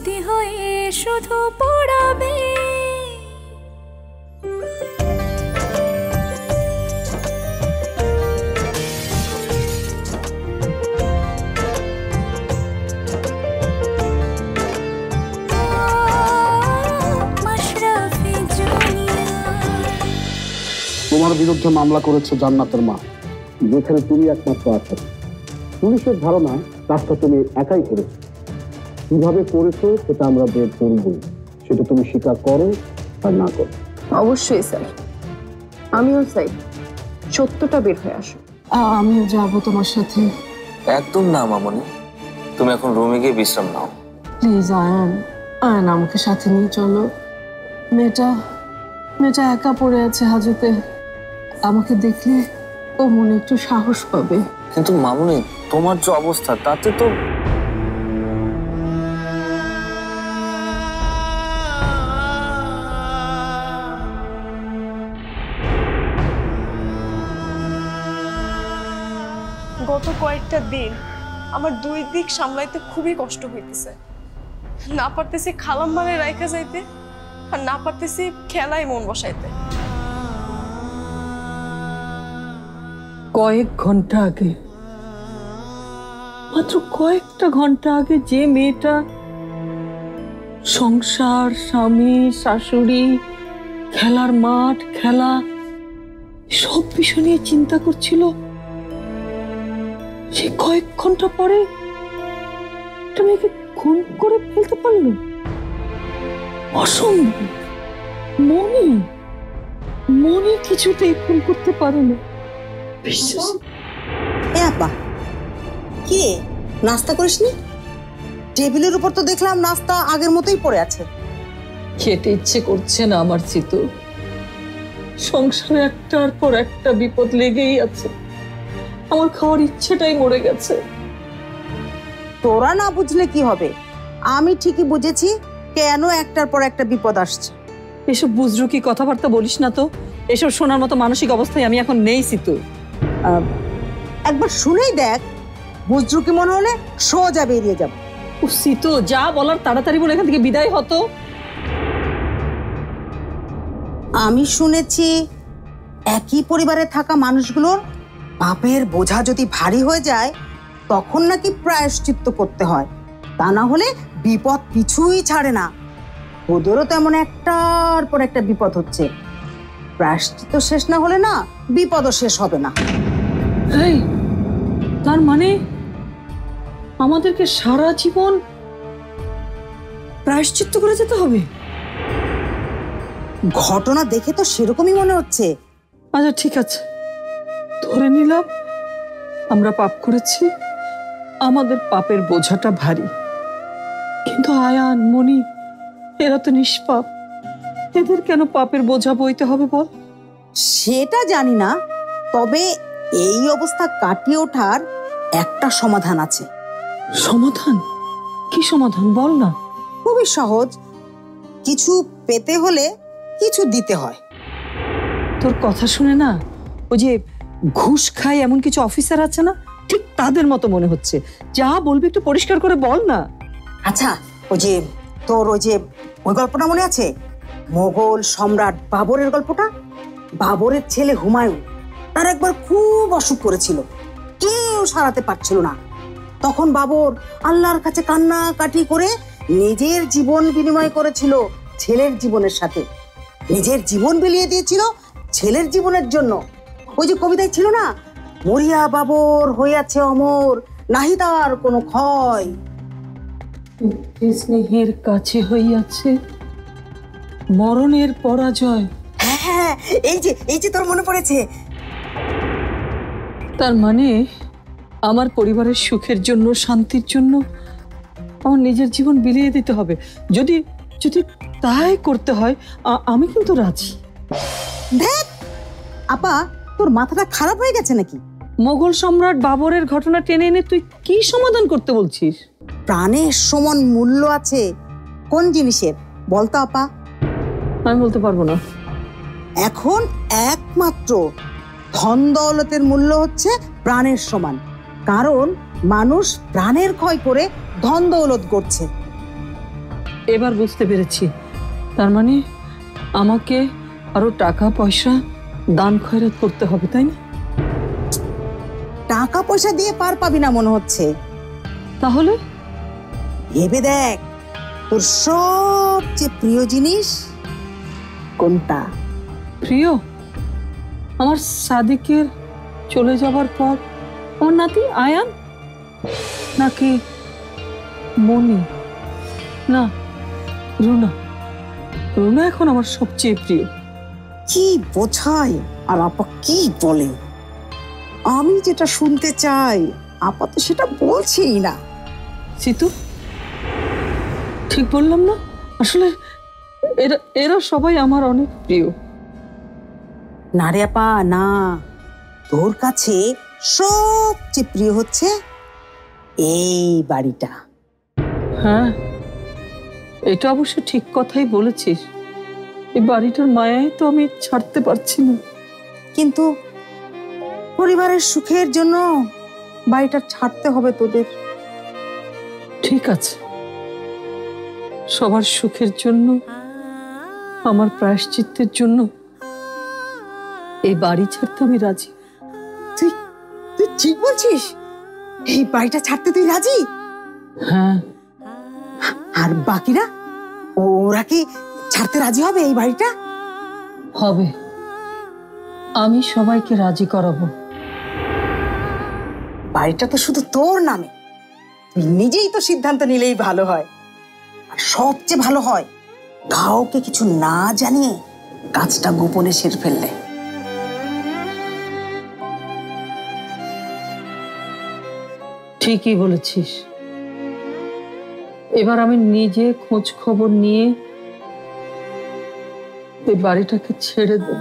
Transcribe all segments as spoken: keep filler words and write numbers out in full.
স্মৃতি হয়ে শুধু পড়াবে। তোমার বিরুদ্ধে মামলা করেছে জান্নাতের মা, যেখানে তুমি একমাত্র আছো। পুলিশের ধারণা কাজটা তুমি একাই করেছো। কিভাবে করেছো সেটা আমরা বের করবই, সেটা তুমি স্বীকার করো আর না করো। অবশ্যই স্যার, আমিও চাই সত্যটা বের হয়ে আসো। আমিও যাবো তোমার সাথে। একদম না মামনি, তুমি এখন রুমে গিয়ে বিশ্রাম নাও। প্লিজ আয়ান, আয়ান আমাকে সাথে নিয়ে চলো। মেয়েটা মেয়েটা একা পড়ে আছে হাজতে, আমাকে দেখলে ও মনে একটু সাহস পাবে। কিন্তু মামনি, তোমার যে অবস্থা তাতে তো। গত কয়েকটা দিন আমার দুই দিক সামলাইতে খুবই কষ্ট হইতেছে। না পারতেছি খালাম্মারে রাইখা যাইতে, আর না পারতেছি খেলায় মন বসাইতে। কয়েক ঘন্টা আগে, মাত্র কয়েকটা ঘন্টা আগে যে মেয়েটা সংসার, স্বামী, শাশুড়ি, খেলার মাঠ, খেলা সব বিষয় নিয়ে চিন্তা করছিল, সে কয়েক ঘন্টা পরে একটা মেয়েকে খুন করে ফেলতে পারল। অসম্ভব। মনি মনি কিছুতেই খুন করতে পারে না। বিশ্বাস। এ আপা, কি রে, নাস্তা করিসনি? টেবিলের উপর তো দেখলাম নাস্তা আগের মতোই পড়ে আছে। খেতে ইচ্ছে করছে না আমার চিতু। সংসারে একটার পর একটা বিপদ লেগেই আছে, আমার খাওয়ার ইচ্ছেটাই মরে গেছে। তোরা না বুঝলে কি হবে, আমি ঠিকই বুঝেছি কেন একটার পর একটা বিপদ আসছে। এসব বুঝরু কি কথাবার্তা বলিস না তো, এসব শোনার মতো মানসিক অবস্থায় আমি এখন নেই চিতু। একবার শুনেই দেখ, বুঝরু কি মনে হলে সোজা বেরিয়ে যাব। ও চিতু, যা বলার তাড়াতাড়ি বলে এখান থেকে বিদায় হতো। আমি শুনেছি একই পরিবারে থাকা মানুষগুলোর পাপের বোঝা যদি ভারী হয়ে যায় তখন নাকি প্রায়শ্চিত্ত করতে হয়, তা না হলে বিপদ পিছুই ছাড়ে না। ওদেরও তেমন একটার পর একটা বিপদ হচ্ছে, প্রায়শ্চিত্ত শেষ না হলে না বিপদও শেষ হবে না। এই, তার মানে আমাদেরকে সারা জীবন প্রায়শ্চিত্ত করে যেতে হবে? ঘটনা দেখে তো সেরকমই মনে হচ্ছে। আচ্ছা ঠিক আছে, ধরে নিলাম আমরা পাপ করেছি, আমাদের পাপের বোঝাটা ভারী। কিন্তু আয়ান, মনি এরা তো নিষ্পাপ, এদের কেন পাপের বোঝা বইতে হবে বল? সেটা জানি না, তবে এই অবস্থা কাটিয়ে ওঠার একটা সমাধান আছে। সমাধান? কি সমাধান বল না। খুবই সহজ, কিছু পেতে হলে কিছু দিতে হয়। তোর কথা শুনে না ওই যে ঘুষ খায় এমন কিছু অফিসার আছে না, ঠিক তাদের মতো মনে হচ্ছে। যা বলবি একটু পরিষ্কার করে বল না। আচ্ছা, ওই যে তোর ওই যে ওই গল্পটা মনে আছে, মোগল সম্রাট বাবরের গল্পটা? বাবরের ছেলে হুমায়ুন, তার একবার খুব অসুখ করেছিল, কেউ সারাতে পারছিল না। তখন বাবর আল্লাহর কাছে কান্নাকাটি করে নিজের জীবন বিনিময় করেছিল ছেলের জীবনের সাথে। নিজের জীবন বিলিয়ে দিয়েছিল ছেলের জীবনের জন্য। ওই যে কবিতায় ছিল না, মরিয়া বাবর হইয়াছে অমর, নাহি তার কোনো ক্ষয়। স্নেহের কাছে হইয়াছে মরণের পরাজয়। হ্যাঁ হ্যাঁ, এই যে এই যে তোর মনে পড়েছে। তার মানে আমার পরিবারের সুখের জন্য, শান্তির জন্য আমার নিজের জীবন বিলিয়ে দিতে হবে। যদি যদি তাই করতে হয় আমি কিন্তু রাজি। দেখ আপা, তোর মাথাটা খারাপ হয়ে গেছে নাকি? মোগল সম্রাট বাবরের ঘটনা টেনে এনে তুই কি সমাধান করতে বলছিস? প্রাণের সমান মূল্য আছে কোন জিনিসের বলতো আপা? আমি বলতে পারবো না। এখন একমাত্র ধন দৌলতের মূল্য হচ্ছে প্রাণের সমান, কারণ মানুষ প্রাণের ক্ষয় করে ধন দৌলত করছে। এবার বুঝতে পেরেছি, তার মানে আমাকে আরো টাকা পয়সা দান খয়রাত করতে হবে, তাই না? টাকা পয়সা দিয়ে পার পাবি না মনে হচ্ছে। তাহলে ভেবে দেখ, তোর সবচেয়ে প্রিয় জিনিস কোনটা? প্রিয়? আমার সাদিকের চলে যাবার পর আমার নাতি আয়ান, নাকি মনি, না রুনা? রুনা এখন আমার সবচেয়ে প্রিয়। কি বোঝায় আর আপা কি বলে? আমি যেটা শুনতে চাই আপা তো সেটা বলছেই না। সিতু, ঠিক বললাম না? আসলে এরা এরা সবাই আমার অনেক প্রিয়। না রে আপা না, তোর কাছে সবচেয়ে প্রিয় হচ্ছে এই বাড়িটা। হ্যাঁ, এটা অবশ্য ঠিক কথাই বলেছিস। এই বাড়িটার মায়াই তো আমি ছাড়তে পারছি না। কিন্তু পরিবারের সুখের জন্য বাড়িটা ছাড়তে হবে তোদের। ঠিক আছে, সবার সুখের জন্য, আমার প্রায়শ্চিত্তের জন্য এই বাড়ি ছাড়তে আমি রাজি। তুই তুই ঠিক বলছিস? এই বাড়িটা ছাড়তে তুই রাজি? হ্যাঁ। আর বাকিরা, ওরা কি ছাড়তে রাজি হবে এই বাড়িটা? হবে, আমি সবাইকে রাজি করাবো। বাড়িটা তো শুধু তোর নামে, তুই নিজেই তো সিদ্ধান্ত নিলেই ভালো হয়। আর সবচেয়ে ভালো হয় কাউকে কিছু না জানিয়ে কাজটা গোপনে সেরে ফেললে। ঠিকই বলেছিস, এবার আমি নিজে খোঁজ খবর নিয়ে এই বাড়িটাকে ছেড়ে দেব।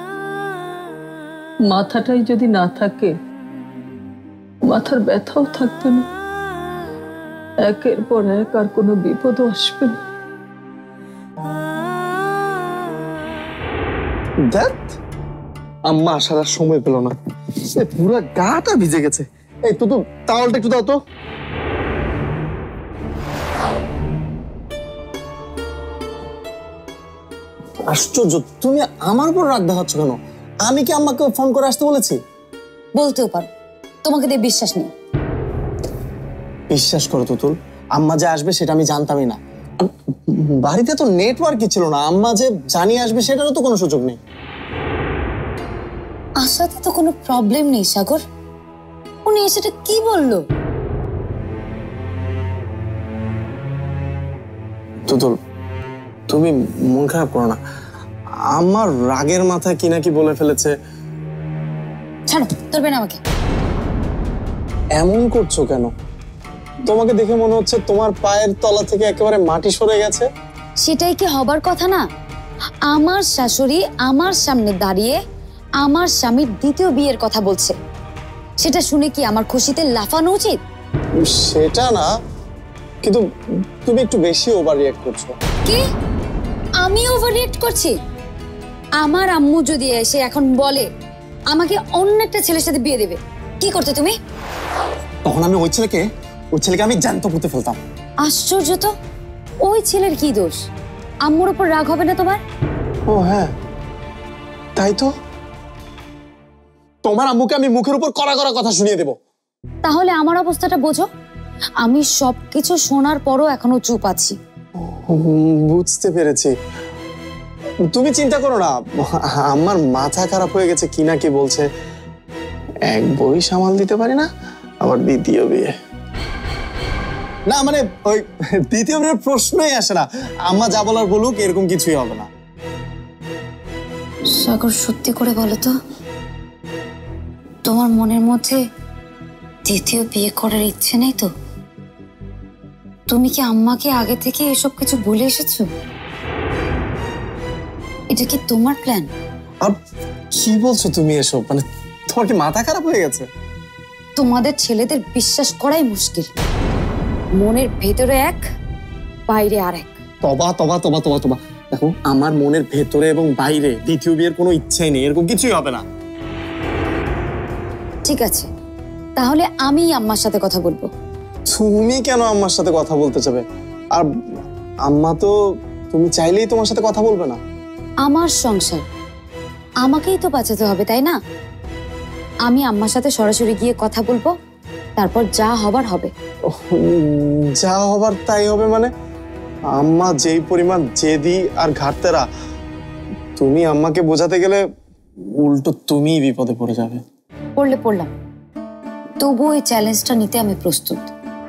মাথাটাই যদি না থাকে, মাথার ব্যথাও থাকবে না, একের পর এক আর কোনো বিপদও আসবে না। দেখ, আম্মা আসার আর সময় পেল না, পুরো গাটা ভিজে গেছে। এই তো তো তাওয়ালটা একটু দাও তো। আশ্চর্য, তুমি আমার উপর রাগ দেখাচ্ছ কেন? আমি কি আম্মাকে ফোন করে আসতে বলেছি? বলতেও পারো, তোমাকে দিয়ে বিশ্বাস নেই। বিশ্বাস করো তুতুল, আম্মা যে আসবে সেটা আমি জানতামই না। বাড়িতে তো নেটওয়ার্কই ছিল না, আম্মা যে জানিয়ে আসবে সেটারও তো কোনো সুযোগ নেই। আশাতে তো কোনো প্রবলেম নেই সাগর, উনি সেটা কি বললো? তুতুল, তুমি মন খারাপ করো না, আমার রাগের মাথায় কি নাকি বলে ফেলেছে। ছাড়ো, ধরবে না আমাকে। এমন করছো কেন? তোমাকে দেখে মনে হচ্ছে তোমার পায়ের তলা থেকে একেবারে মাটি সরে গেছে। সেটাই কি হবার কথা না? আমার শাশুড়ি আমার সামনে দাঁড়িয়ে আমার স্বামীর দ্বিতীয় বিয়ের কথা বলছে, সেটা শুনে কি আমার খুশিতে লাফানো উচিত? সেটা না, কিন্তু তুমি একটু বেশি ওভার রিঅ্যাক্ট করছো। কি? আমি ওভার রিঅ্যাক্ট করছি? আমার আম্মু যদি এসে এখন বলে আমাকে অন্য একটা ছেলের সাথে বিয়ে দেবে, কি করতে তুমি? তখন আমি ওই ছেলেকে ওই ছেলেকে আমি জ্যান্ত পুঁতে ফেলতাম। আশ্চর্য তো, ওই ছেলের কি দোষ? আম্মুর উপর রাগ হবে না তোমার? ও হ্যাঁ, তাই তো। তোমার আম্মুকে আমি মুখের উপর কড়া কড়া কথা শুনিয়ে দেব। তাহলে আমার অবস্থাটা বোঝো, আমি সবকিছু শোনার পরও এখনো চুপ আছি। বুঝতে পেরেছি, তুমি চিন্তা করো না, আমার মাথা খারাপ হয়ে গেছে কি না কি বলছে। এক বই সামাল দিতে পারি না, আবার দ্বিতীয় বিয়ে। না মানে ওই দ্বিতীয় বিয়ের প্রশ্নই আসে না, আম্মা যা বলার বলুক, এরকম কিছুই হবে না। সাগর, সত্যি করে বলো তো, তোমার মনের মধ্যে দ্বিতীয় বিয়ে করার ইচ্ছে নেই তো? তুমি কি আম্মাকে আগে থেকে এসব কিছু বলে এসেছো? এটা কি তোমার প্ল্যান? আর কি বলছো তুমি এসব? মানে তোমার কি মাথা খারাপ হয়ে গেছে? তোমাদের ছেলেদের বিশ্বাস করাই মুশকিল, মনের ভেতরে এক বাইরে আর এক। তবা তবা তবা তবা তবা দেখো, আমার মনের ভেতরে এবং বাইরে দ্বিতীয় বিয়ের কোনো ইচ্ছাই নেই, এরকম কিছুই হবে না। ঠিক আছে, তাহলে আমি আম্মার সাথে কথা বলবো। তুমি কেন আম্মার সাথে কথা বলতে চাবে? আর আম্মা তো তুমি চাইলেই তোমার সাথে কথা বলবে না। আমার সংসার আমাকেই তো বাঁচাতে হবে, তাই না? আমি আম্মার সাথে সরাসরি গিয়ে কথা বলবো, তারপর যা হবার হবে। উম, যা হবার তাই হবে মানে? আম্মা যেই পরিমাণ জেদি আর ঘাটতেরা, তুমি আম্মাকে বোঝাতে গেলে উল্টো তুমিই বিপদে পড়ে যাবে। পড়লে পড়লাম, তবু এই চ্যালেঞ্জটা নিতে আমি প্রস্তুত।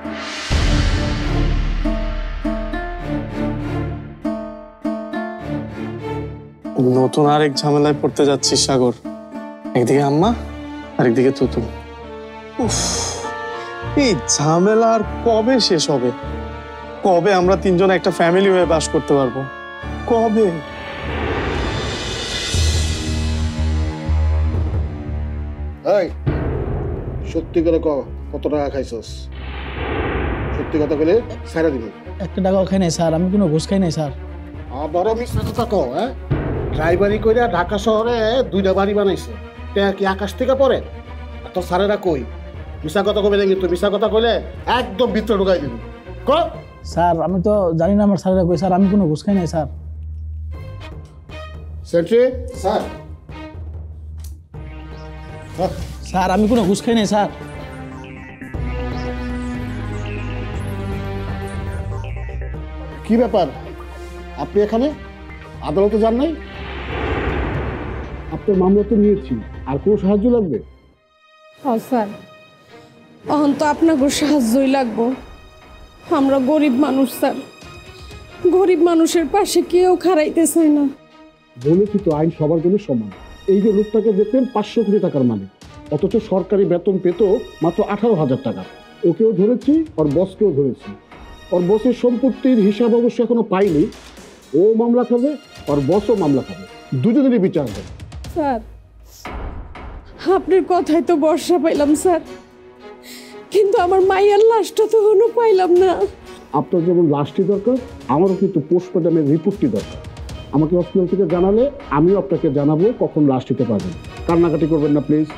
নতুন আরেক ঝামেলায় পড়তে যাচ্ছিস সাগর। একদিকে আম্মা, আরেকদিকে তুতু। উফ, এই ঝামেলা আর কবে শেষ হবে? কবে আমরা তিনজন একটা ফ্যামিলি হয়ে বাস করতে পারবো? কবে? এই সত্যি করে ক, কত টাকা খাইছস? সত্যি কথা বলে ছাইরা দিবি। একটা টাকাও খাই নাই স্যার, আমি কোনো ঘুষ খাই নাই স্যার। বড় মিথ্যা কথা ক, হ্যাঁ? ড্রাইভারি কইরা ঢাকা শহরে দুইটা বাড়ি বানাইছে, টাকা কি আকাশ থেকে পড়ে? আর তোর স্যারেরা কই? মিশা কথা কবে দেখি, তুই মিশা কথা কইলে একদম ভিতরে ঢুকাই দিবি। ক স্যার আমি তো জানি না আমার স্যারেরা কই স্যার, আমি কোনো ঘুষ খাই নাই স্যার। সেন্ট্রি স্যার, স্যার আমি কোনো ঘুষ খাই নাই স্যার। কি ব্যাপার আপনি এখানে? আদালতে যান নাই? আপনার মামলা তো নিয়েছি, আর কোনো সাহায্য লাগবে? হ্যাঁ স্যার, এখন তো আপনাকে সাহায্যই লাগবো। আমরা গরিব মানুষ স্যার, গরিব মানুষের পাশে কেউ খাড়াইতে চায় না। বলেছি তো আইন সবার জন্য সমান। এই যে লোকটাকে দেখতেন পাঁচশো কোটি টাকার মালিক, অথচ সরকারি বেতন পেত মাত্র আঠারো হাজার টাকা। ওকেও ধরেছি, ওর বসকেও ধরেছি। ওর বসের সম্পত্তির হিসাব অবশ্য এখনো পাইনি। ও মামলা খাবে, ওর বসও মামলা খাবে, দুজনেরই বিচার হবে। স্যার আপনার কথাই তো ভরসা পাইলাম স্যার, কিন্তু আমার মায়ের লাশটা তো এখনো পাইলাম না। আপনার যেমন লাশটি দরকার, আমারও কিন্তু পোস্টমর্টমের রিপোর্টটি দরকার। আমাকে হসপিটাল থেকে জানালে আমিও আপনাকে জানাবো কখন লাশ দিতে পারবেন। কান্নাকাটি করবেন না প্লিজ।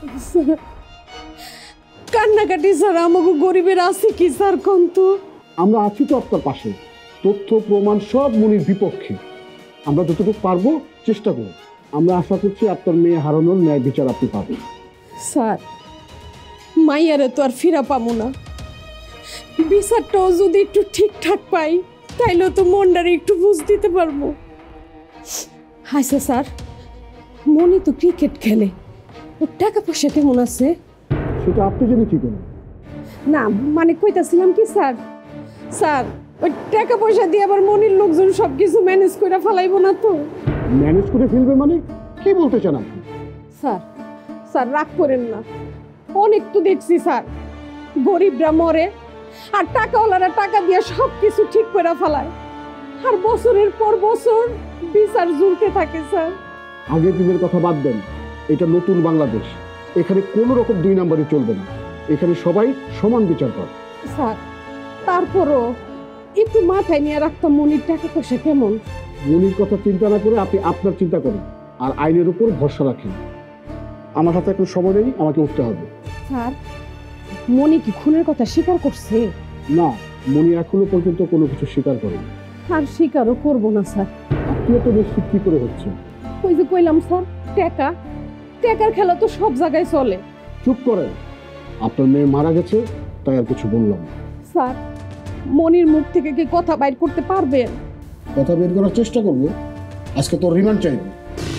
কান্নাকাটি স্যার, আমাকে গরিবের আছে কি স্যার? কোন তো আমরা আছি তো আপনার পাশে। তথ্য প্রমাণ সব মনির বিপক্ষে। আমরা যতটুকু পারবো চেষ্টা করব। আমরা আশা করছি আপনার মেয়ে হারানোর ন্যায় বিচার আপনি পাবেন। স্যার মাইয়ারে তো আর ফিরা পাবো না, বিচারটাও যদি একটু ঠিকঠাক পাই তাইলে তো মনটারে একটু বুঝ দিতে পারবো। আচ্ছা স্যার, মনি তো ক্রিকেট খেলে, ওর টাকা পয়সা কেমন আছে? সেটা আপনি জেনে কি করেন? না মানে কইতাছিলাম কি স্যার, স্যার ওই টাকা পয়সা দিয়ে আবার মনির লোকজন সব কিছু ম্যানেজ করে ফেলাইবো না তো? ম্যানেজ করে ফেলবে মানে কি বলতে চান আপনি? স্যার স্যার রাগ করেন না, অনেক তো দেখছি স্যার, গরিবরা মরে আর টাকাওয়ালারা টাকা দিয়ে সব কিছু ঠিক করে ফেলায়, আর বছরের পর বছর বিচার ঝুলতে থাকে স্যার। আগের দিনের কথা বাদ দেন, এটা নতুন বাংলাদেশ। এখানে কোনো রকম দুই নাম্বারই চলবে না। এখানে সবাই সমান বিচার পায়। স্যার তারপরও একটু মাথায় নিয়ে রাখতাম মনির টাকা পয়সা কেমন। মনির কথা চিন্তা না করে আপনি আপনার চিন্তা করেন আর আইনের উপর ভরসা রাখেন। আমার হাতে এখন সময় নেই, আমাকে উঠতে হবে। স্যার মনি কি খুনের কথা স্বীকার করছে? না, মনি এখনো পর্যন্ত কোনো কিছু স্বীকার করেনি। আর স্বীকারও করবো না স্যার। আপনিও তো নিশ্চিত কি করে হচ্ছে? ওই যে কইলাম স্যার, টাকা টাকার খেলা তো সব জায়গায় চলে। চুপ করেন, আপনার মেয়ে মারা গেছে তাই আর কিছু বললাম না। স্যার মনির মুখ থেকে কি কথা বাইর করতে পারবেন? কথা বের করার চেষ্টা করবো। আজকে তোর রিমান্ড চাইবো।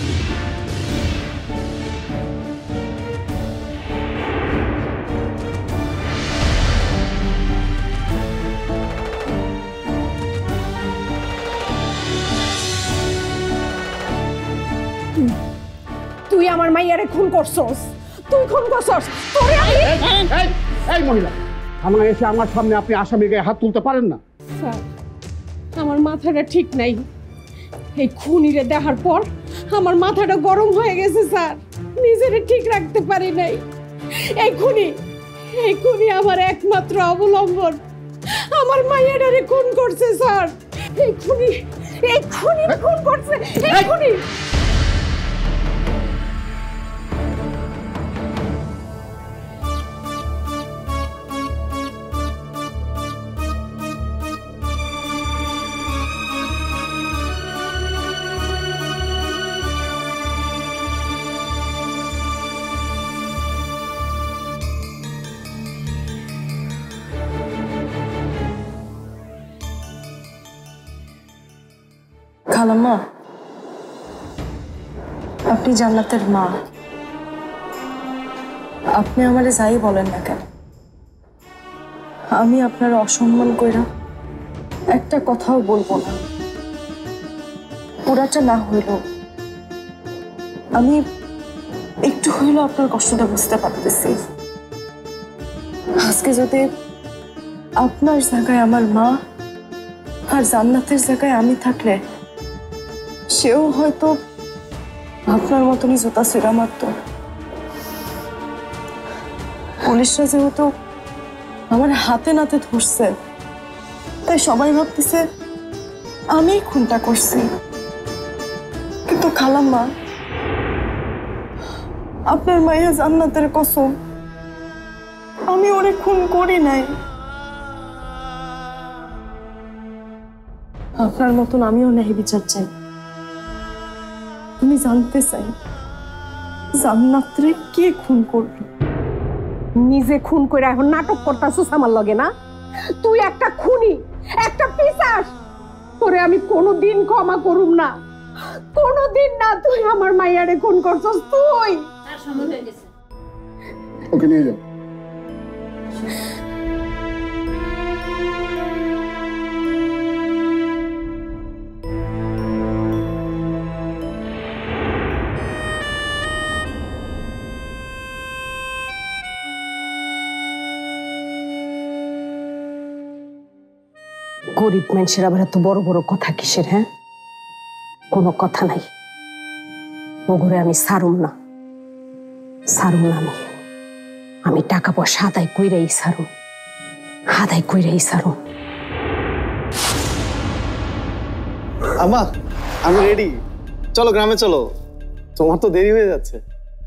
তুই আমার মাইয়ারে খুন করছস, তুই খুন করছস। তোরে আমি এই এই মহিলা, থানায় এসে আমার সামনে আপনি আসামির গায়ে হাত তুলতে পারেন না। স্যার আমার মাথাটা ঠিক নাই, এই খুনিরে দেখার পর আমার মাথাটা গরম হয়ে গেছে স্যার, নিজেরে ঠিক রাখতে পারি নাই। এই খুনি এই খুনি আমার একমাত্র অবলম্বন, আমার মাইয়াটারে খুন করছে স্যার। এই খুনি এই খুনি খুন করছে, এই খুনি। খালাম্মা, আপনি জান্নাতের মা। আপনি আমারে যাই বলেন না কেন, আমি আপনার অসম্মান কইরা একটা কথাও বলবো না। পুরাটা না হইল আমি একটু হইলো আপনার কষ্টটা বুঝতে পারতেছি। আজকে যদি আপনার জায়গায় আমার মা আর জান্নাতের জায়গায় আমি থাকলে সেও হয়তো আপনার মতনই জুতা ছিঁড়া মারত। পুলিশরা যেহেতু আমার হাতে নাতে ধরছে, তাই সবাই ভাবতেছে আমি খুনটা করছি। কিন্তু খালাম্মা, আপনার মাইয়া জান্নাতের কসম, আমি ওরে খুন করি নাই। আপনার মতন আমিও ন্যায় বিচার চাই। আমি জানতে চাই জান্নাতরে কে খুন করলো। নিজে খুন করে এখন নাটক করতাছিস আমার লগে না? তুই একটা খুনি, একটা পিশাচ। তোরে আমি কোনোদিন ক্ষমা করুম না, কোনোদিন না। তুই আমার মাইয়ারে খুন করছস। তুই ওকে নিয়ে যাও। গরিব মানুষের আবার এত বড় বড় কথা কিসের? হ্যাঁ, কোনো কথা নাই। ওগরে আমি সারুম না, সারুম না। আমি আমি টাকা পয়সা আদায় কইরাই সারুম, আদায় কইরাই সারুম। আম্মা, আমি রেডি, চলো গ্রামে চলো, তোমার তো দেরি হয়ে যাচ্ছে।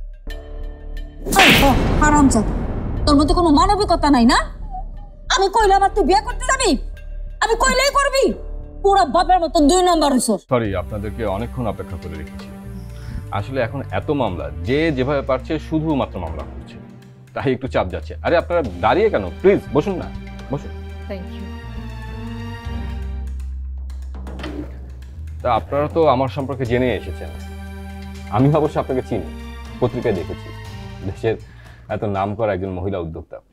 হারামজাদা, তোর মধ্যে কোনো মানবিকতা নাই না? আমি কইলাম আর তুই বিয়ে করতে যাবি? আমি কইলেই করবি? পুরো বাপের মতো দুই নাম্বার হইছ। সরি, আপনাদেরকে অনেকক্ষণ অপেক্ষা করে রেখেছি। আসলে এখন এত মামলা, যে যেভাবে পারছে শুধুমাত্র মামলা করছে, তাই একটু চাপ যাচ্ছে। আরে আপনারা দাঁড়িয়ে কেন? প্লিজ বসুন না, বসুন। Thank you. তা আপনারা তো আমার সম্পর্কে জেনে এসেছেন। আমি অবশ্য আপনাকে চিনি, পত্রিকায় দেখেছি। দেশের এত নাম করা একজন মহিলা উদ্যোক্তা।